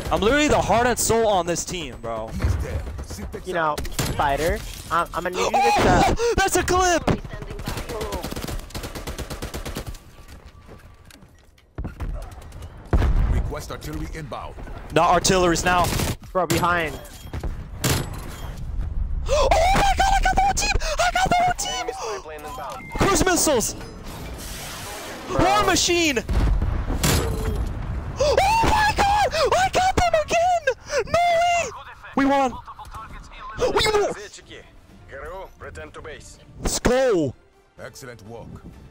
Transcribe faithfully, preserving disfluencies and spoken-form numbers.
I'm literally the heart and soul on this team, bro. You know, Spider, I'm, I'm gonna need you to. Oh, that's a clip. Request artillery inbound. Not artilleries now. Bro, behind. Oh my god, I got the whole team! I got the whole team! Cruise missiles! War machine! Oh my god! I got them again! No way! We won! We won! Let's go! Excellent work.